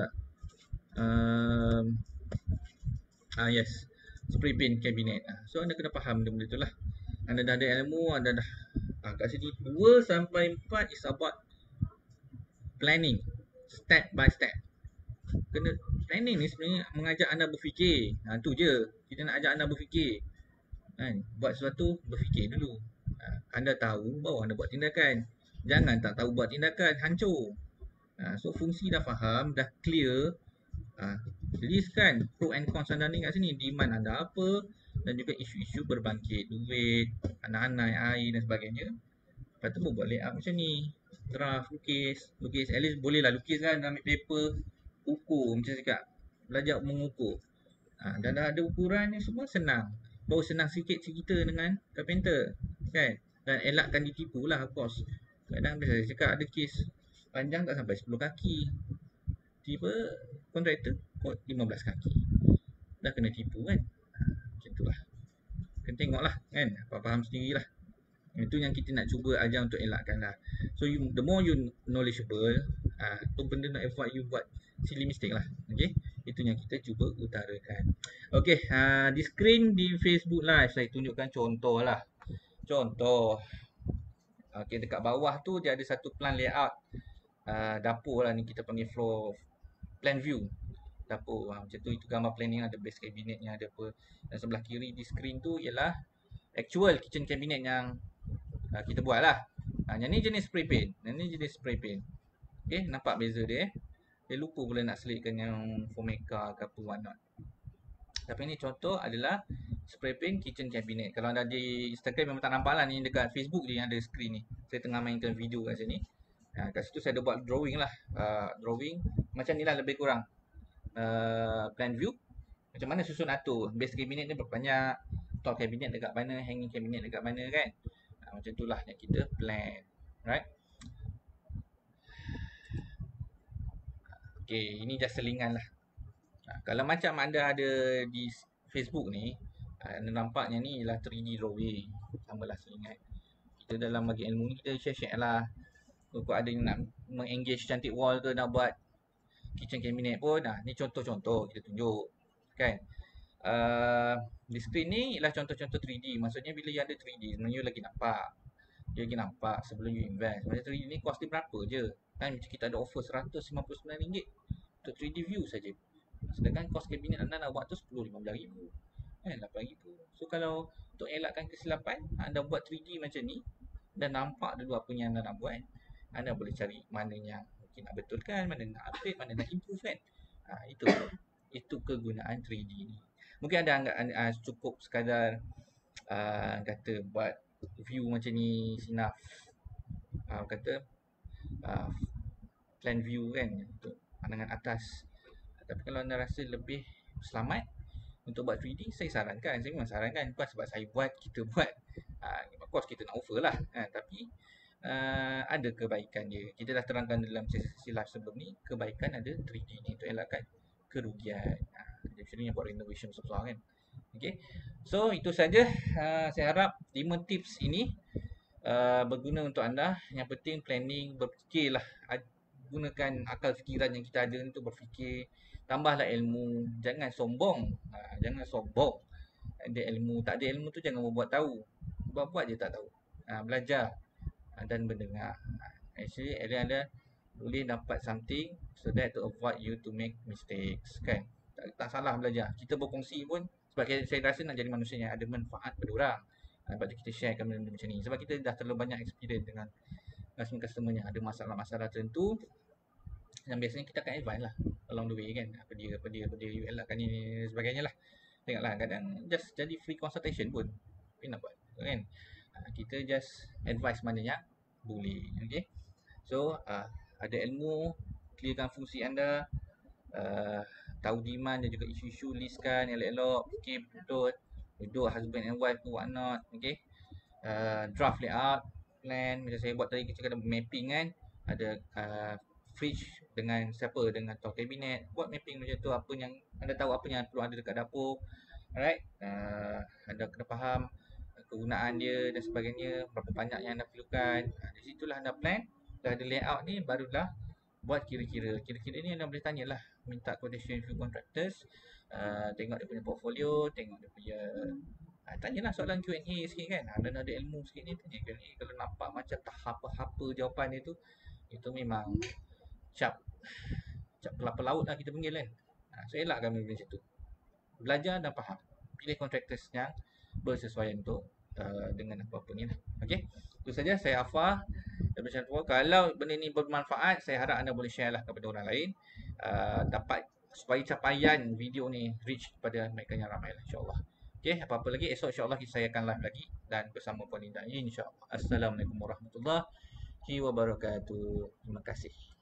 Speaker 1: Yes, spray paint cabinet. So anda kena faham benda tu lah. Anda dah ada ilmu, anda dah kat sini 2 sampai 4 is about planning, step by step. Kena planning ni sebenarnya mengajak anda berfikir. Tu je, kita nak ajak anda berfikir kan. Buat sesuatu, berfikir dulu. Anda tahu baru anda buat tindakan. Jangan tak tahu buat tindakan, hancur. So fungsi dah faham, dah clear. List kan pro and cons anda ni kat sini. Demand anda apa, dan juga isu-isu berbangkit, duit, anak-anak, air dan sebagainya. Lepas tu buat layout macam ni, draft, lukis. At least boleh lah lukis kan, ambil paper, ukur macam cakap, belajar mengukur. Dan dah ada ukuran ni semua, senang. Baru senang sikit cerita dengan carpenter kan. Dan elakkan ditipu lah of course. Kadang biasa saya cakap ada kes panjang tak sampai 10 kaki, tiba kontraktor kot 15 kaki, dah kena tipu kan. Macam tu lah, kena tengok lah kan, faham sendiri lah. Itu yang kita nak cuba ajar untuk elakkan lah. So the more you knowledgeable, tu benda nak avoid you buat silly mistake lah. Okay, itu yang kita cuba utarakan. Okay, di screen di Facebook live saya tunjukkan contoh lah. Contoh, okay, dekat bawah tu dia ada satu plan layout dapur lah ni, kita panggil floor plan view. dapur. Macam tu, itu gambar planning, ada base cabinetnya, ada apa. Dan sebelah kiri di screen tu ialah actual kitchen cabinet yang kita buat lah. Yang ni jenis spray paint. Yang ni jenis spray paint. Okay, nampak beza dia. Dia lupa pula nak selitkan yang Formica ke apa whatnot. Tapi ni contoh adalah spray paint kitchen cabinet. Kalau anda di Instagram memang tak nampak lah. Ni dekat Facebook je yang ada screen ni. Saya tengah mainkan video kat sini. Kat situ saya ada buat drawing lah. Drawing macam ni lah lebih kurang. Plan view. Macam mana susun atur. Base cabinet ni berapa banyak. Top cabinet dekat mana. Hanging cabinet dekat mana kan. Macam itulah yang kita plan. Right. Okay, ini just selingan lah. Kalau macam anda ada di Facebook ni, anda nampaknya ni ialah 3D drawing. Sama lah selingan. Kita dalam bagi ilmu ni kita share-share lah. Kalau ada yang nak mengengage cantik wall ke, nak buat kitchen cabinet pun, ni contoh-contoh kita tunjuk kan. Di screen ni ialah contoh-contoh 3D. Maksudnya bila you ada 3D, sebenarnya you lagi nampak. You lagi nampak sebelum you invest. Macam 3D ni cost dia berapa je kan. Macam kita ada offer RM159 untuk 3D view saja. Sedangkan kos kabinet anda nak buat tu RM10-15,000 kan, RM8,000. So kalau untuk elakkan kesilapan, anda buat 3D macam ni dan nampak dulu apa yang anda nak buat, anda boleh cari mana yang mungkin nak betulkan, mana nak update, mana nak improve kan. Itu kegunaan 3D ni. Mungkin anda cukup sekadar kata buat view macam ni enough. Kata plan view kan, untuk pandangan atas. Tapi kalau anda rasa lebih selamat untuk buat 3D, saya sarankan. Saya memang sarankan. Bukan sebab saya buat, kita buat. Of course kita nak offer lah. Tapi ada kebaikan dia. Kita dah terangkan dalam sesi live sebelum ni, kebaikan ada 3D ni untuk elakkan kerugian. Jadi yang buat renovation besar kan. Okay. So itu saja. Saya harap 5 tips ini berguna untuk anda. Yang penting planning, berfikirlah. Gunakan akal fikiran yang kita ada untuk berfikir. Tambahlah ilmu. Jangan sombong. Jangan sombong. Ada ilmu. Tak ada ilmu tu jangan buat tahu. Buat je tak tahu. Belajar dan mendengar. Actually anda boleh dapat something so that to avoid you to make mistakes kan. Tak salah belajar. Kita berkongsi pun sebab saya rasa nak jadi manusia yang ada manfaat pada orang. Sebab kita sharekan benda macam ni. Sebab kita dah terlalu banyak experience dengan customer yang ada masalah-masalah tertentu. Yang biasanya kita akan advise lah along the way kan. Apa dia you elakkan ni sebagainya lah. Tengoklah kadang just jadi free consultation pun. Tapi nak buat kan. Kita just advise mana yang boleh. Okay. So ada ilmu, clearkan fungsi anda, tahu demand dan juga isu-isu, listkan elok-elok, fikir betul, duduk husband and wife tu what not. Okay. Draft layout, plan. Macam saya buat tadi, kita kena mapping kan. Ada fridge dengan dengan top cabinet. Buat mapping macam tu, apa yang anda tahu apa yang perlu ada dekat dapur. Alright. Anda kena faham kegunaan dia dan sebagainya, berapa banyak yang anda perlukan. Di situlah anda plan. Dah ada layout ni, barulah buat kira-kira. Kira-kira ni anda boleh tanyalah, minta quotation few contractors, tengok dia punya portfolio, tengok dia punya tanyalah soalan Q&A sikit kan. Anda ada ilmu sikit ni, tanya Q&A. Kalau nampak macam tak apa-apa jawapan dia tu, itu memang cap kelapa laut lah kita panggil kan. So elakkan benda macam tu. Belajar dan faham. Pilih contractors yang bersesuaian untuk dengan apa-apa ni lah. Okay. Itu saja saya Afar daripada Channel 4. Kalau benda ni bermanfaat, saya harap anda boleh share lah kepada orang lain. Dapat supaya capaian video ni reach kepada mereka yang ramai lah, insyaAllah. Okay, apa-apa lagi esok insyaAllah saya akan live lagi dan bersama Puan Linda insyaAllah. Assalamualaikum warahmatullahi wabarakatuh. Terima kasih.